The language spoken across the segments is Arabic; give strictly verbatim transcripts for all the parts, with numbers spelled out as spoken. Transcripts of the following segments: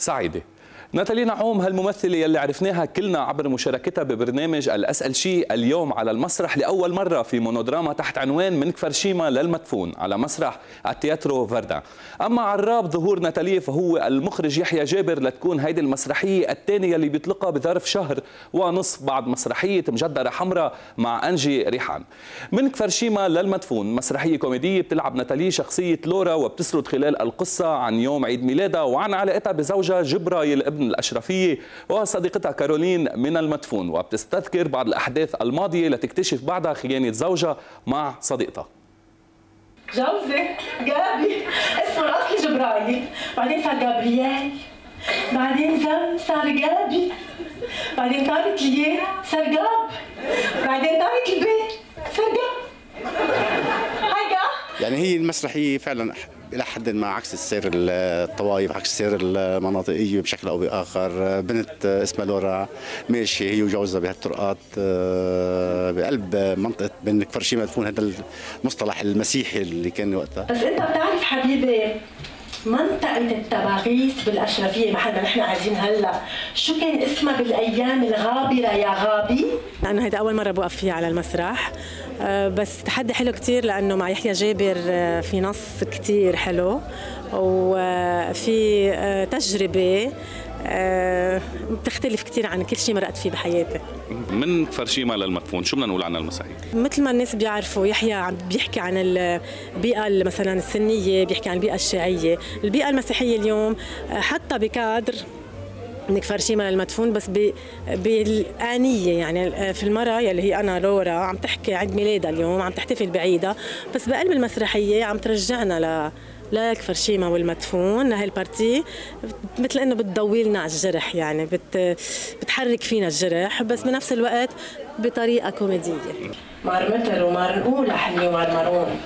سعيدة. ناتالي نعوم هالممثلة يلي عرفناها كلنا عبر مشاركتها ببرنامج الأسأل شي اليوم على المسرح لأول مرة في مونودراما تحت عنوان من كفرشيما للمدفون على مسرح التياترو فردان. أما عراب ظهور ناتالي فهو المخرج يحيى جابر لتكون هيدي المسرحية الثانية اللي بيطلقها بظرف شهر ونصف بعد مسرحية مجدرة حمراء مع أنجي ريحان. من كفرشيما للمدفون مسرحية كوميدية بتلعب ناتالي شخصية لورا وبتسرد خلال القصة عن يوم عيد ميلادها وعن علاقتها بزوجها جبرايل ابن الأشرفية وصديقتها كارولين من المدفون، وبتستذكر بعض الأحداث الماضية لتكتشف بعدها خيانة زوجها مع صديقتها. جوزي جابي اسمه الأصلي جبرايل، بعدين صار جابرييل، بعدين زم صار جابي، بعدين طارت ليه صار جاب، بعدين طارت البيت صار جاب. هاي جاب. يعني هي المسرحية فعلا إلى حد ما عكس السير الطوائف، عكس السير المناطقية بشكل أو بآخر. بنت اسمها لورا ماشية هي وجوزها بهالطرقات بقلب منطقة بين كفرشيما مدفون، هذا المصطلح المسيحي اللي كان وقتها. بس أنت بتعرف حبيبي منطقة التباغيس بالأشرفية محل ما نحن قاعدين هلا، شو كان اسمها بالأيام الغابرة يا غابي؟ لأنه هيدا أول مرة بوقف فيها على المسرح، بس تحدي حلو كتير لأنه مع يحيى جابر في نص كتير حلو وفي تجربة بتختلف كثير عن كل شيء مرقت فيه بحياتي. من كفرشيما للمدفون شو بدنا نقول عن المسرحية؟ مثل ما الناس بيعرفوا يحيى عم بيحكي عن البيئة مثلا السنية، بيحكي عن البيئة الشيعية، البيئة المسيحية اليوم حتى بكادر من كفرشيما للمدفون بس بالآنية، يعني في المرة يلي هي أنا لورا عم تحكي عيد ميلادها اليوم، عم تحتفل بعيدها، بس بقلب المسرحية عم ترجعنا ل لكفرشيما والمدفون لهالبارتي، مثل انه بتضوي لنا على الجرح، يعني بت بتحرك فينا الجرح بس بنفس الوقت بطريقه كوميديه. مار متر ومار نقول حني ومار مرون.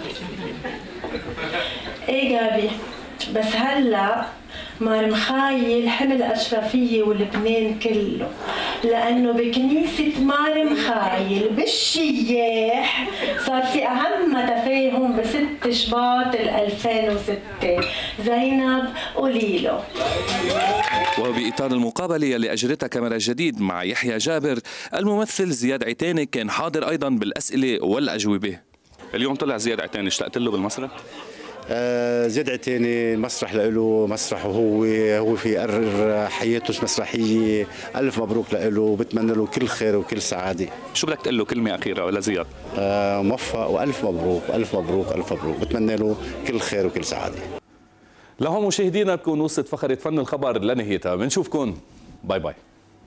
ايه جابي بس هلا مار مخايل حمل أشرفية ولبنان كله، لأنه بكنيسة مار مخايل بالشياح صار في أهم تفاهم بست شباط ألفين وستة. زينب قوليله. وبإطار المقابلة يلي أجرتها كاميرا جديد مع يحيى جابر، الممثل زياد عيتاني كان حاضر أيضا بالأسئلة والأجوبة. اليوم طلع زياد عيتاني، اشتقت له بالمسرح؟ آه زياد عيتاني مسرح له مسرح وهو هو في قرر حياته مسرحيه. الف مبروك له وبتمنى له كل خير وكل سعاده. شو بدك تقول له كلمه اخيره ولا زياد؟ آه موفق والف مبروك الف مبروك الف مبروك، بتمنى له كل خير وكل سعاده. لهون مشاهدينا بكون وصلت فقره فن الخبر لنهايتها، بنشوفكم باي باي.